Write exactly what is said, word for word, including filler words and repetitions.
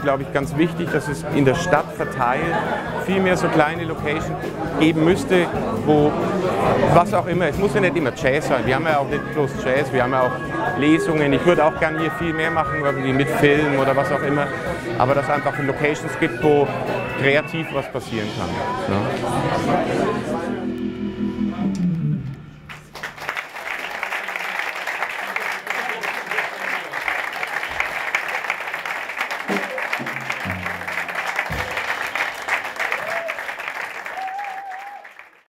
glaube ich, ganz wichtig, dass es in der Stadt verteilt viel mehr so kleine Locations geben müsste, wo was auch immer, es muss ja nicht immer Jazz sein, wir haben ja auch nicht bloß Jazz, wir haben ja auch Lesungen, ich würde auch gerne hier viel mehr machen, irgendwie mit Film oder was auch immer, aber dass es einfach Locations gibt, wo kreativ was passieren kann. Ja.